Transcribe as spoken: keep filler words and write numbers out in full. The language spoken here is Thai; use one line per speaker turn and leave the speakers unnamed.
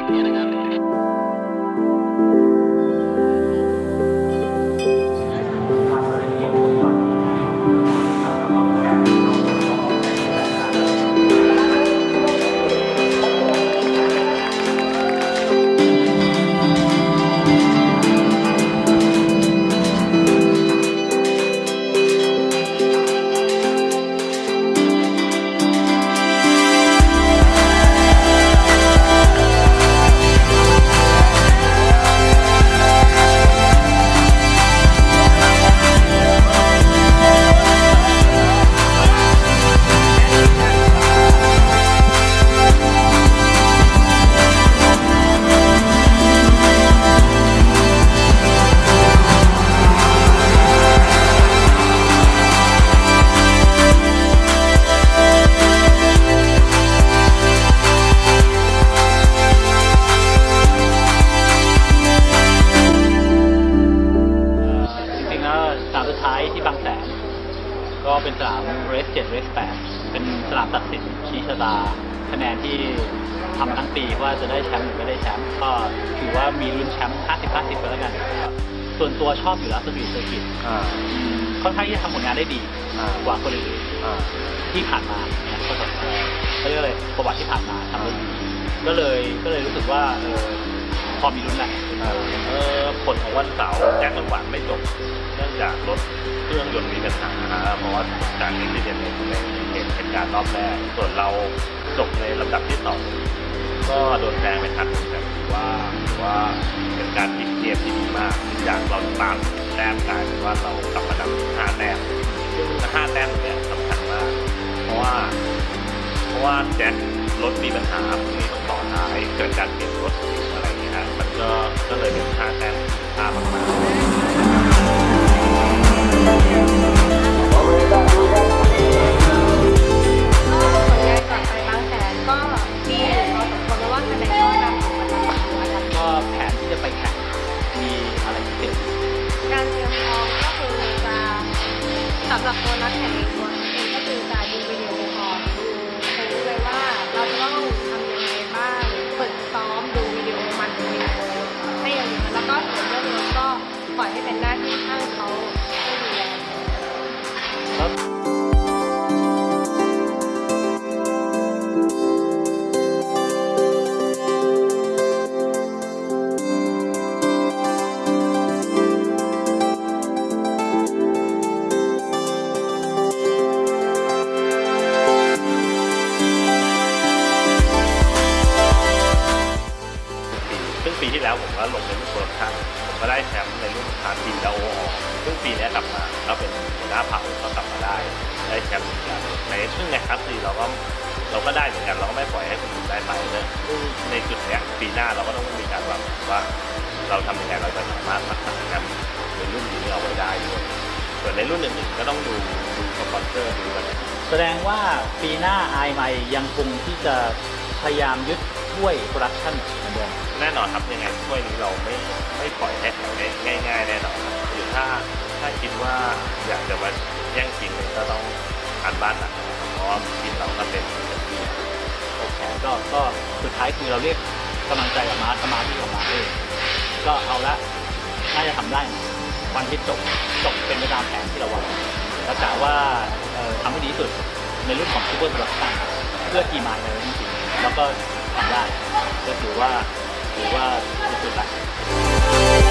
นี้นะครับที่บางแสนก็เป็นสนามเรสเจ็ดเรสแปดเป็นสนามตัดสินชี้ชะตาคะแนนที่ทำทั้งปีว่าจะได้แชมป์หรือไม่ได้แชมป์ก็ถือว่ามีลุ้นแชมป์ห้าสิบ ห้าสิบไปแล้วกันส่วนตัวชอบอยู่แล้วสตรีทเซอร์กิตค่อนข้างที่จะทำผลงานได้ดีกว่าคนอื่นที่ผ่านมาเนี่ยก็เขาเรียกอะไรประวัติที่ผ่านมาทำได้ดีก็เลยก็เลยรู้สึกว่าเออพอมีลุ้นแหละ
ผลของวันเสาร์แจ็คจังหวะไม่จบเนื่องจากรถเครื่องยนต์มีปัญหาเพราะว่าจากอุบัติเหตุในเหตุการณ์รอบแรกส่วนเราจบในลำดับที่สองก็โดนแซงไปทันแต่ถือว่าถือว่าเป็นการพลิกเกมที่ดีมากจากเราตามแต้มกลายเป็นว่าเรากลับมาดับห้าแต้มซึ่งห้าแต้มเนี่ยสำคัญมากเพราะว่าเพราะว่าแจ็ครถมีปัญหาพวกนี้ต้องต่อท้ายเกิดการเปลี่ยนรถอะไรอย่างเงี้ยมันก็ก็เลยเป็นห้าแต้มค่ามากๆ
สำหรับตัวนักแข่งเองตัวเองก็คือการดูวิดีโอก่อนดูเลยว่าเราต้องทำยังไงบ้างฝึกซ้อมดูวิดีโอมันวิดีโอให้อย่างนี้แล้วก็ส่วนเรื่องรถก็ปล่อยให้เป็นหน้าที่ช่างเขาให้ดูแล
ปีที่แล้วผมก็ลงในรุ่นโปรดักชั่นผมก็ได้แชมป์ในรุ่นพาร์ททีและโอออซึ่งปีนี้กลับมาก็เป็นหัวหน้าเผ่าก็กลับมาได้ได้แชมป์เหมือนกันในซึ่งในคลาสซีเราก็เราก็ได้เหมือนกันเราก็ไม่ปล่อยให้คนอื่นได้ไปนะซึ่งในจุดนี้ปีหน้าเราก็ต้องมีการวางว่าเราทำยังไงเราจะสามารถรักษาแชมป์ในรุ่นนี้เอาไว้ได้ด้วยส่วนในรุ่นอื่นๆก็ต้องดูดูสปอนเซอร์ดูกัน
แสดงว่าปีหน้าไอไมยังคงที่จะพยายามยึดถ้วยโปรดักชั่นเหมือนเดิม
แน่นอนครับยังไงถ้วยนี้เราไม่ไม่ปล่อยให้ใครได้ง่ายๆแน่นอนครับหรือถ้าถ้าคิดว่าอยากจะมาแย่งชิงก็ต้องอ่านบ้านหนักเพราะว่าทีมเราก็เป็นเป็นที่
โอเคก็ก็สุดท้ายคือเราเรียกกำลังใจกับมาสมาธิของมาเองก็เอาละน่าจะทำได้วันที่จบจบเป็นไปตามแผนที่เราวางแล้วกะว่าทำให้ดีที่สุดในรุ่นของซูเปอร์โปรดักชั่นเพื่อทีมไอเลยจริงๆแล้วก็ทำได้ก็ถือว่าถือว่าสุดๆแล้ว